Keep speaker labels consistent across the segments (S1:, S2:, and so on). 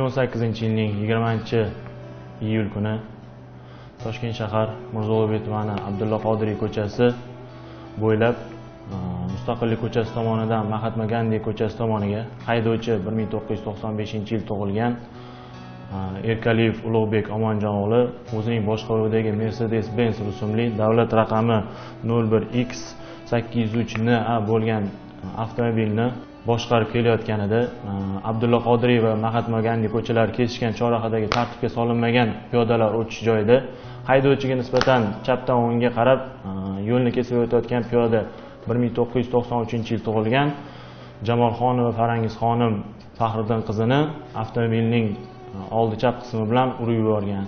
S1: 2018-yilning 20-iyul kuni Toshkent shahar Mirzo Ulug'bek tumani Abdulla Qodiriy ko'chasi bo'ylab Mustaqillik ko'chasi tomonidan Mahatma Gandi ko'chasi tomoniga haydovchi 1995-yil tug'ilgan Erkaliyev Ulug'bek Omonjon o'g'li o'zining boshqaruvidagi Mercedes-Benz rusumli davlat raqami 01X803NA bo'lgan avtomobilni boshqarib kelayotganida Abdulla Qodiriy va Mahatma Gandi ko'chalari kesishgan chorrahadagi tartibga solinmagan piyodalar o'tish joyida haydovchiga nisbatan chapdan o'ngga qarab yo'lni kesib o'tayotgan piyoda 1993-yil tug'ilgan Jamolxonova va Farangizxonim Faxriddin qizini avtomobilning oldi chap qismi bilan urib yuborgan.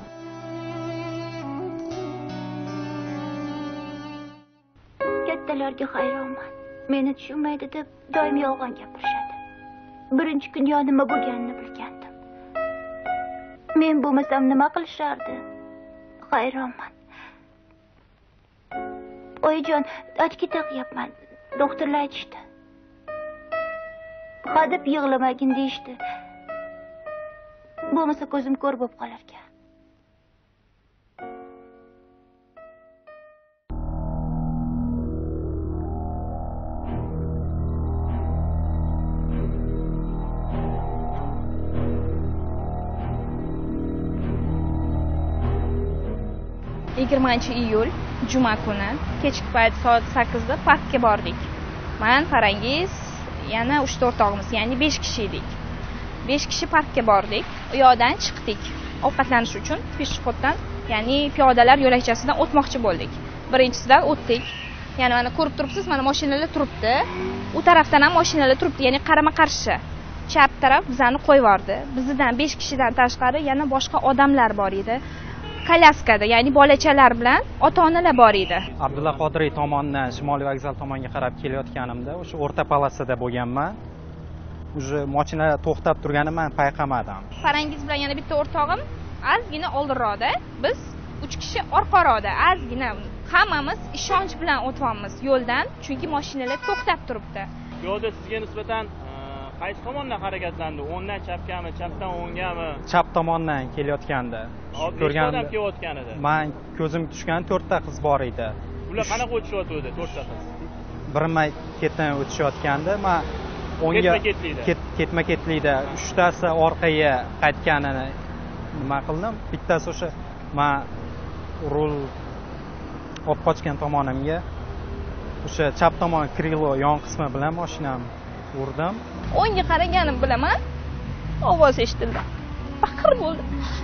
S2: Kattalarga hayronman. Meni tushunmaydi deb doim yolg'on gapirishadi. Birinchi kun nima bo'lganini bilgandim. Men bo'lmasam nima qilishardi? Hayronman. Oyijon, ochki taqyapman. Doktorlar aytishdi. Hadeb yig'lamagin deyishdi. Bo'lmasa ko'zim ko'r bo'lib qolarkan.
S3: iyul juma kuni kechki payt soat 8 da parkka bordik. Men, Farangiz, yana 3-4 o'rtog'imiz, ya'ni 5 kishi edik. 5 kishi parkka bordik. U yoqdan chiqdik. Ovqatlanish uchun peshxoddan, ya'ni piyodalar yo'lakchasidan o'tmoqchi bo'ldik. Birinchisidan o'tdik. Ya'ni mana ko'rib turibsiz, mana mashinalar turibdi. U tarafdan ham mashinalar turibdi, ya'ni qarama-qarshi. Chap taraf bizani qo'yib yubordi. Bizdan 5 kishidan tashqari yana boshqa odamlar bor edi. Kolyaskada, ya'ni bolachalar bilan ota-onalar bor edi.
S4: Abdulla Qodiriy tomonidan Shimoliy vokzal tomonga qarab kelayotganimda o'sha o'rta polosada bo'lganman. O'sha mashinalar to'xtab turganini men payqamadim.
S3: Farangiz bilan yana bitta o'rtog'im ozgina oldinroqda, biz 3 kishi orqaroqda, ozgina hammamiz ishonch bilan o'tyapmiz yo'ldan, chunki mashinalar to'xtab turibdi.
S1: Yo'lda sizga nisbatan qaysi tomondan harakatlandi? O'ngdan chapgami, chapdan o'ngami?
S4: Chap tomondan kelayotganda.
S1: Ko'rgandim kelayotgan edi.
S4: Men ko'zim tushgan 4 ta qiz bor edi.
S1: Ular qanaqa o'tishyotdi 4 ta qiz?
S4: Birma-ketdan o'tishayotganda men o'ngga ketma-ketlikda 3 tasi orqaga qaytganini nima qildim? Bittasi o'sha men rul olib qochgan tomonimga o'sha chap tomon krilo yon qismi bilan mashinam urdim.
S3: O'ngga qaraganim bilaman, ovoz eshitildi. Baqir bo'ldi.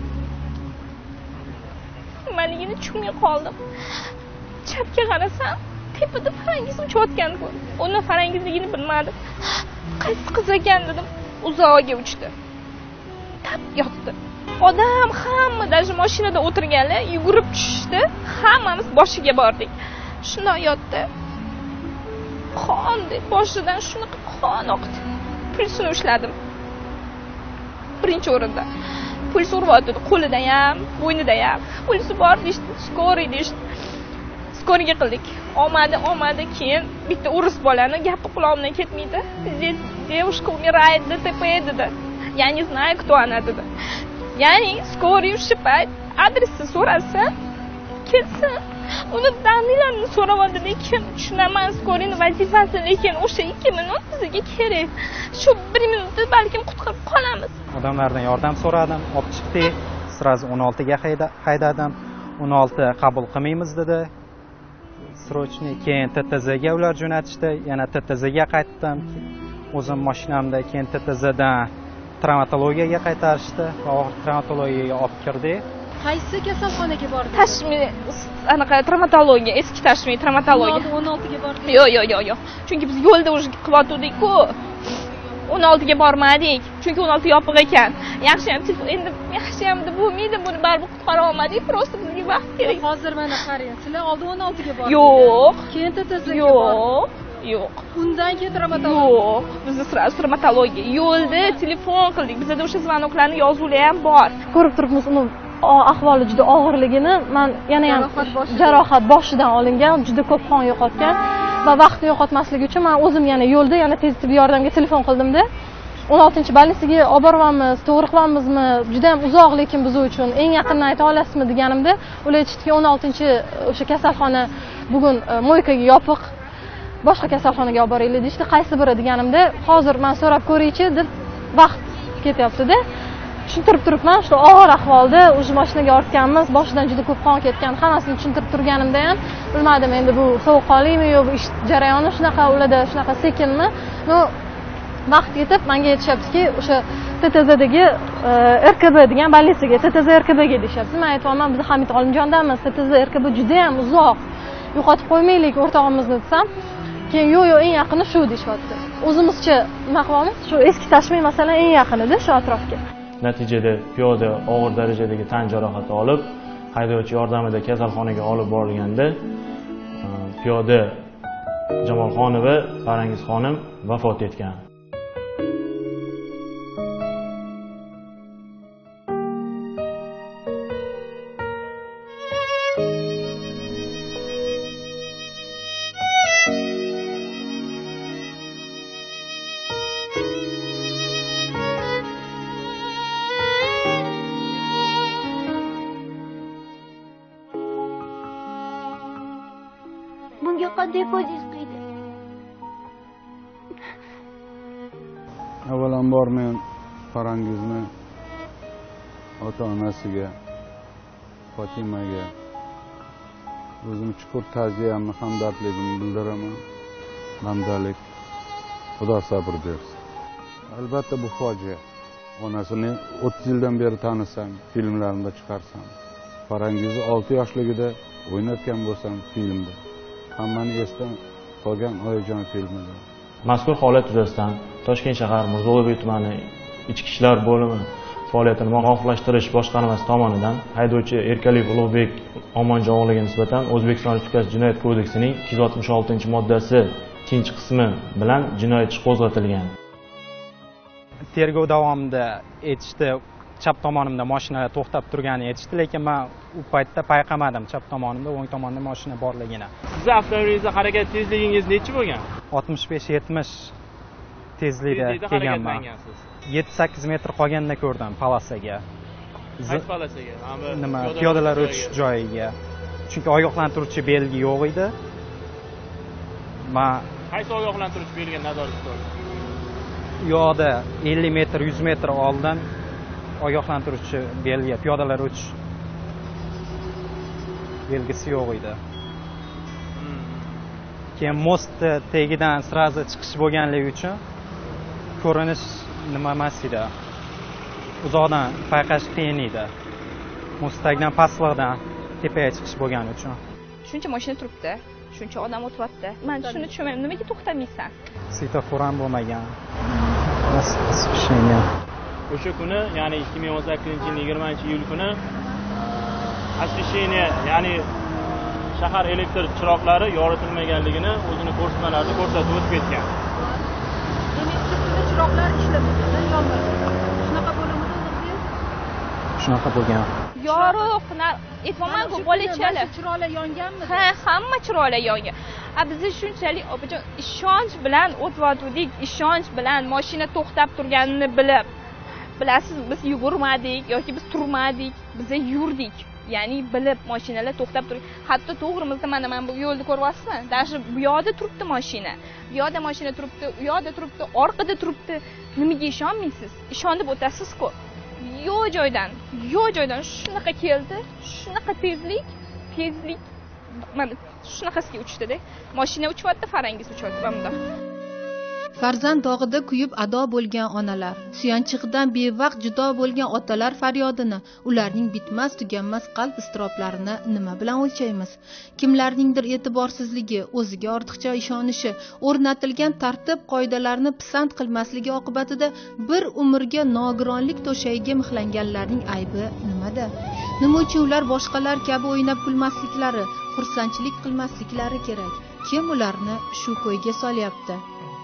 S3: Nimaligini tushunmay qoldim. Chapga qarasam, tepada Farangiz uchayotganini ko'rdim. Uni Farangizligini bilmadim. Qaysi qiz ekan dedim, uzoqga uchdi. Tap yotdi. Odam hamma даже mashinada o'tirganlar yugurib tushishdi. Hammamiz boshiga bordik. Shunday yotdi. Qon deb boshidan shunaqa qon oqdi. Pulsini ushladim. Birinchi o'rinda. Puls uryapti, qo'lida ham, bo'ynida ham. Pulsi bor deydi, skoriy deydi. Skoriga qildik. Omadi, keyin bitta urus bolani gapi quloqimdan ketmaydi. Девушка умирает, ДТП dedi. Я не знаю, кто она dedi. Ya'ni skoriy o'sha payt adresni so'rasa, kelsin. Uni daniylarni so'rayapti, lekin tushunaman skorining vazifasi, lekin o'sha 2 minut bizga kerak. Shu 1 minutda balkim qutqarib qolamiz.
S4: Odamlardan yordam so'radim, olib chiqdik. Sraz 16 ga haydadim. 16 qabul qilmaymiz dedi. Srochniy keyin TTZ ga ular jo'natishdi. Yana TTZ ga qaytdim. O'zim mashinamda keyin TTZ dan travmatologiyaga qaytarishdi. Og'ir travmatologiyaga olib kirdik.
S5: Qaysi kasalxonaga bordingiz?
S3: Tashmi anaqa travmatologiya, eski tashmi travmatologiya.
S5: 16 ga bordingiz.
S3: Yo'q. Chunki biz yo'lda o'sha qilyotgandik-ku. 16 ga bormadik. Chunki 16 yopiq ekan. Yaxshiyam endi yaxshiyamda bo'lmaydi, buni baribir qutqara olmadik. Prosta bizga vaqt kerak.
S5: Hozir mana qarang, sizlar oldin 16 ga bordingiz.
S3: Yo'q.
S5: Keyin TTZ ga
S3: Yo'q.
S5: Undan keyin travmatologiya.
S3: Yo'q. Biz travmatologiya. Yo'lda telefon qildik. Bizda o'sha zvonoklarning yozuvlari ham bor.
S6: Ko'rib turibmiz uni ahvoli juda og'irligini. Men yana ham jarohat boshidan olingan, juda ko'p qon yo'qotgan va vaqtni yo'qotmaslik uchun men o'zim yana yo'lda yana tez tibbiy yordamga telefon qildim-da. 16-bolnisaga olib boryapmiz, to'g'ri qilyapmizmi, juda ham uzoq, lekin biz uchun eng yaqinni ayta olasizmi deganimda, ular aytishdiki 16 o'sha kasalxona bugun moykaga yopiq, boshqa kasalxonaga olib boraylik deyishdi. Qaysi biri deganimda, hozir men so'rab ko'raychi deb vaqt ketyapti-da. Tushuntirib turibman, shu og'ir ahvolda o'sha mashinaga ortganmiz, boshidan juda ko'p qon ketgan. Hammasini tushuntirib turganimda ham bilmadim endi bu sovuqqonlikmi yo bu ish jarayoni shunaqa, ularda shunaqa sekinmi. No, vaqt yetib menga aytishyaptiki, o'sha TTZdagi RKB degan bolnitsaga, TTZ RKBga deyapti. Men aytayapman, biz Hamid Olimjondamiz, TTZ RKB juda ham uzoq. Yo'qotib qo'ymaylik o'rtog'imizni desam, keyin yo'q, eng yaqini shu deyapti. O'zimizcha nima qilamiz? Shu eski tashmiy masalan eng yaqinida shu atrofga.
S1: Natijada piyoda og'ir darajadagi tan jarohati olib, haydovchi yordamida kasalxonaga olib borilganda, piyoda Jamolxonova Farangiz xonim vafot etgan.
S2: Bunga qanday ko'zingiz qiydi?
S7: Avvalambor men Farangizni ota-onasiga, Fotimaga o'zim chuqur ta'ziyamni, hamdardligimni bildiraman. Bandalik, Xudo sabr bersin. Albatta bu fojia. Onasini 30 yildan beri tanisam, filmlarimda chiqarsam, Farangizni 6 yoshligida o'ynatgan bo'lsam filmda. Hammani esdan qolgan Oyijon filmida.
S1: Mazkur holat yuzasidan Toshkent shahar Mirzo-Ulug'bek tumani Ichki ishlar bo'limi faoliyatini muvofiqlashtirish boshqarmasi tomonidan haydovchi Erkaliyev Ulug'bek Omonjon o'g'liga nisbatan O'zbekiston Respublikasi Jinoyat kodeksining 266-moddasi 2-qismi bilan jinoyat ishi qo'zg'atilgan.
S4: Tergov davomida aytishdi, chap tomonimda mashinalar to'xtab turganini aytishdi, lekin men u paytda payqamadim chap tomonimda, o'ng tomonda mashina borligini.
S1: Sizni avtomobilingizda harakat tezligingiz necha bo'lgan?
S4: 65-70 tezlikda kelganman. 7-8 metr qolganda ko'rdim palasaga.
S1: Qaysi palasaga?
S4: Nima, piyodalar o'tish joyiga. Chunki ogohlantiruvchi belgi yo'q edi. Men
S1: qaysi ogohlantiruvchi belgiga nazorat qildim?
S4: yo'qda 50 metr, 100 metr oldin ogohlantiruvchi belgi, piyodalar o'tish belgisi yo'q edi. Keyin most tagidan srazi chiqish bo'lganligi uchun ko'rinish nima emas edi. Uzoqdan payqash qiyin edi. Most tagidan pastlikdan tepaga chiqish bo'lgani uchun.
S3: Shuncha mashina turibdi, shuncha odam o'tyapti. Men shuni tushunmayman, nimaga to'xtamaysan?
S4: Svetofor ham bo'lmagan. Освещение.
S1: O'sha kuni, ya'ni 2018-yil 20-iyul kuni освещение, ya'ni shahar elektr chiroqlari yoritilmaganligini o'zini ko'rsatmalarida ko'rsatib o'tib ketgan.
S5: Demak, chiroqlar ishlamagan, yonmagan. Shunaqa bo'limida
S4: Shunaqa bo'lgan.
S3: Yorug', aytmaman-ku, bola-chala.
S5: chiroqlar yonganmi?
S3: Ha, hamma chiroqlar yongan. Biz shunchalik opajon ishonch bilan o'tvatdik, ishonch bilan mashina to'xtab turganini bilib. Bilasiz, biz yugurmadik yoki biz turmadik, biz yurdik. Ya'ni bilib mashinalar to'xtab turgan. Hatto to'g'rimizda mana bu yo'lni ko'ryapsizmi? Даже bu yoqda turibdi mashina. Bu yoqda mashina turibdi, u yoqda turibdi, orqada turibdi. Nimaga ishonmaysiz? Ishonib o'tasiz-ku. Yo'q joydan shunaqa keldi, shunaqa tezlik mana shunaqasiga uchdi-da. Mashina uchyapti, Farangiz uchyapti bunda.
S8: Farzand dog'ida kuyib ado bo'lgan onalar, suyanchig'idan bevaqt judo bo'lgan otalar faryodini, ularning bitmas tuganmas qalb iztiroblarini nima bilan o'lchaymiz? Kimlarningdir e'tiborsizligi, o'ziga ortiqcha ishonishi, o'rnatilgan tartib qoidalarni pisand qilmasligi oqibatida bir umrga nogironlik to'shagiga mixlanganlarning aybi nimada? Nima uchun ular boshqalar kabi o'ynab kulmasliklari, xursandchilik qilmasliklari kerak? Kim ularni shu ko'yga solyapti?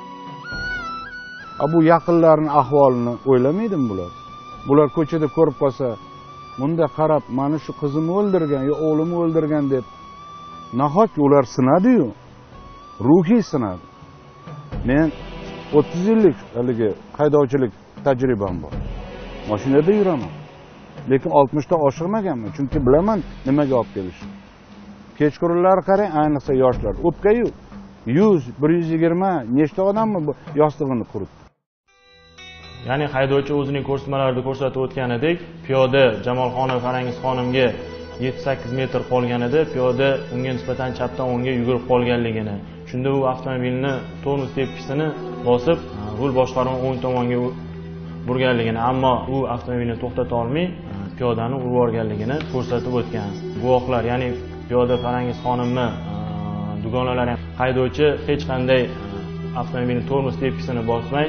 S7: Bu yaqinlarning ahvolini o'ylamaydimi bular? Bular ko'chada ko'rib qolsa, bunda qarab, mana shu qizimni o'ldirgan yo o'g'limni o'ldirgan deb nahotki ular sinadi-yu, ruhiy sinadi. Men 30 yillik haligi haydovchilik tajribam bor. Mashinada yuraman. Lekin 60 ta oshirmaganman, chunki bilaman nimaga olib kelishni. Kechqurunlari qarang, ayniqsa yoshlar, o'pka-yu 100, 120 nechta odammi bu yostig'ini quribdi.
S1: Ya'ni haydovchi o'zining ko'rsatmalarida ko'rsatib o'tganidek, piyoda Jamolxonov Farangiz xonimga 7-8 metr qolganida piyoda unga nisbatan chapdan o'ngga yugurib qolganligini, shunda u avtomobilni tormoz tepkisini bosib, rul boshqaruvni o'ng tomonga burganligini, ammo u avtomobilni to'xtata olmay piyodani urib yuborganligini ko'rsatib o'tgan. Guvohlar, ya'ni piyoda Farangiz xonimni dugonalari ham haydovchi hech qanday avtomobilning tormoz tepkisini bosmay,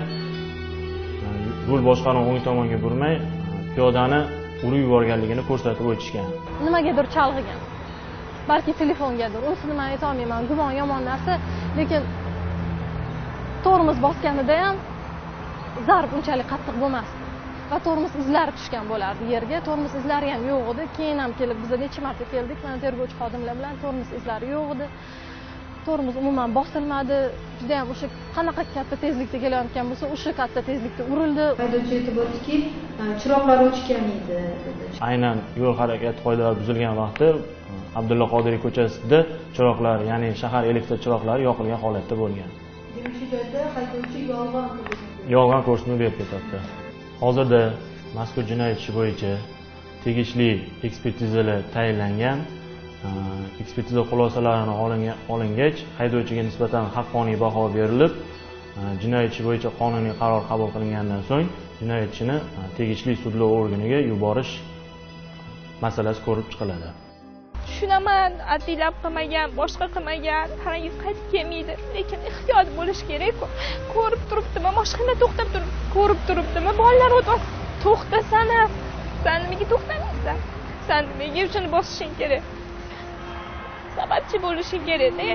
S1: rul boshqaruvni o'ng tomonga burmay, piyodani urib yuborganligini ko'rsatib o'tishgan.
S6: Nimagadir chalg'igan. Balki telefongadir. Unisini men ayta olmayman. Gumon yomon narsa, lekin tormoz bosganida ham zarb unchalik qattiq bo'lmasdi. Va tormoz izlari tushgan bo'lardi yerga. Tormoz izlari ham yo'q edi. Keyin ham kelib biz necha marta keldik. Men tergovchi xodimlar bilan tormoz izlari yo'q edi. Tormoz umuman bosilmadi. Juda ham o'sha qanaqa katta tezlikda kelayotgan bo'lsa, o'sha katta tezlikda urildi.
S5: Haydovchi aytib o'tdiki, chiroqlar o'chgan edi dedi.
S1: Aynan yo'l harakati qoidalari buzilgan vaqtda Abdulla Qodiriy ko'chasida chiroqlar, ya'ni shahar elektr chiroqlari yoqilgan holatda bo'lgan.
S5: Demak, shu joyda haydovchi
S1: yolg'on ko'rsatma berib ketyapti. Hozirda mazkur jinoyat ishi bo'yicha tegishli ekspertizalar tayinlangan. Ekspertiza xulosalarini olingach, haydovchiga nisbatan haqqoniy baho berilib, jinoyat ishi bo'yicha qonuniy qaror qabul qilingandan so'ng jinoyatchini tegishli sudlov organiga yuborish masalasi ko'rib chiqiladi.
S3: Tushunaman, addilab qilmagan, boshqa qilmagan, Farangiz qaytib kelmaydi, lekin ehtiyot bo'lish kerak-ku. Ko'rib turibdimi, mashina to'xtab turibdi, ko'rib turibdimi, bolalar o'tyapti. To'xtasana. Sen nimaga to'xtamaysan? Sen nimaga shuni bosishing kerak? Sababchi bo'lishing kerak-da.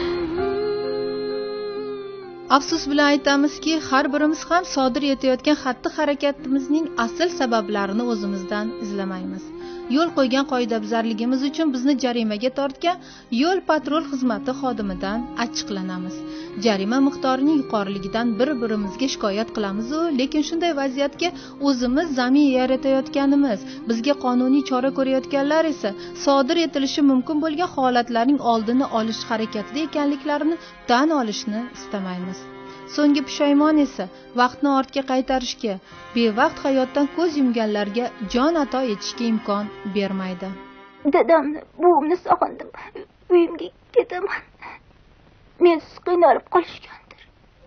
S8: Afsus bilan aytamizki, har birimiz ham sodir etayotgan xatti-harakatimizning asl sabablarini o'zimizdan izlamaymiz. Yo'l qo'ygan qoidabuzarligimiz uchun bizni jarimaga tortgan yo'l patrul xizmati xodimidan achchiqlanamiz. Jarima miqdorining yuqoriligidan bir-birimizga shikoyat qilamiz-u, lekin shunday vaziyatga o'zimiz zamin yaratayotganimiz, bizga qonuniy chora ko'rayotganlar esa sodir etilishi mumkin bo'lgan holatlarning oldini olish harakatida ekanliklarini tan olishni istamaymiz. So'nggi pushaymon esa vaqtni ortga qaytarishga, bevaqt hayotdan ko'z yumganlarga jon ato etishga imkon bermaydi.
S2: Dadamni, buvimni sog'indim. Uyimga ketaman. Mensiz qiynalib qolishgandir.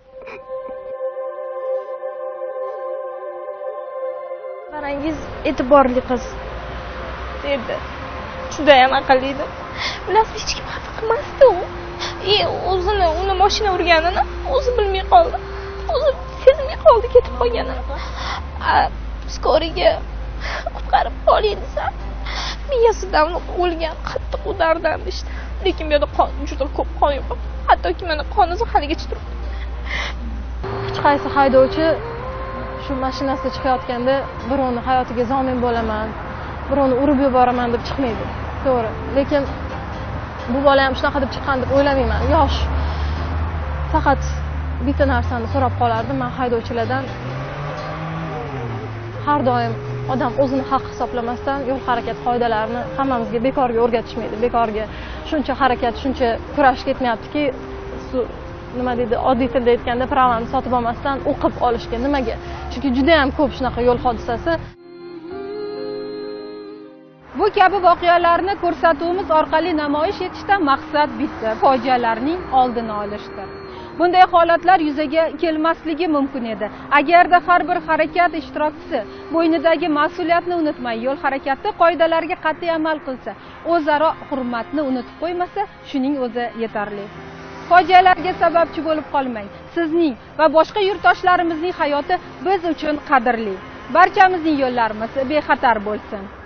S3: Farangiz e'tiborli qiz dedi. Juda ham aqlli edi. Bilasiz, hech kim xafa qilmasdi u. O'zini uni mashina urganini o'zi bilmay qoldi. O'zi sezmay qoldi ketib qolganini. Skoriga qutqarib qoling desa, miyasidan o'lgan qattiq udardan işte. Lekin bu yerda qon juda ko'p qon yo'q. Hattoki mana qoniz haligacha turibdi.
S6: Hech qaysi haydovchi shu mashinasida chiqayotganda birovni hayotiga zomin bo'laman, birovni urib yuboraman deb chiqmaydi. To'g'ri. Lekin bu bola ham shunaqa deb chiqqan deb o'ylamayman. Yosh. Faqat bitta narsani so'rab qolardim men haydovchilardan. Har doim odam o'zini haq hisoblamasdan yo'l harakat qoidalarini hammamizga bekorga o'rgatishmaydi. Bekorga shuncha harakat, shuncha kurash ketmayaptiki, nima deydi, oddiy tilda aytganda pravani sotib olmasdan o'qib olishga. Nimaga? Chunki juda ham ko'p shunaqa yo'l hodisasi.
S5: Bu kabi voqealarni ko'rsatuvimiz orqali namoyish etishdan maqsad bitta, fojialarning oldini olishdir. Bunday holatlar yuzaga kelmasligi mumkin edi. Agarda har bir harakat ishtirokchisi bo'ynidagi mas'uliyatni unutmay, yo'l harakati qoidalariga qat'iy amal qilsa, o'zaro hurmatni unutib qo'ymasa, shuning o'zi yetarli. Fojialarga sababchi bo'lib qolmang. Sizning va boshqa yurtdoshlarimizning hayoti biz uchun qadrli. Barchamizning yo'llarimiz bexatar bo'lsin.